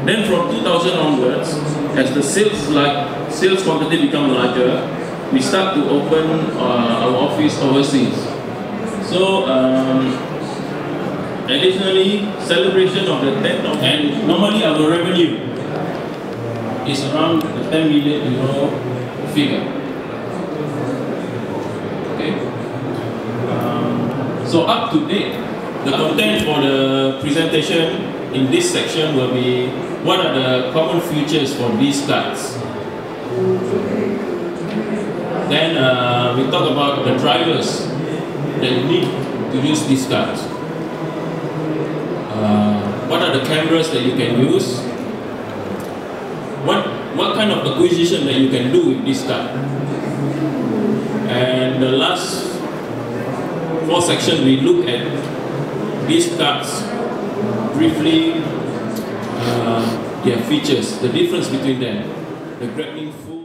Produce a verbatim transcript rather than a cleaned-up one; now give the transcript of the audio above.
Then from two thousand onwards, as the sales like sales quantity become larger, we start to open uh, our office overseas. So um, additionally, celebration of the tenth of and normally our revenue is around the ten million euro figure. Okay. Um, so up to date, the content for the presentation in this section will be what are the common features for these cards. Then uh, we talk about the drivers that you need to use these cards. Uh, what are the cameras that you can use? What, what kind of acquisition that you can do with this card? And the last four sections we look at these cards briefly, uh, their features, the difference between them, the grappling full.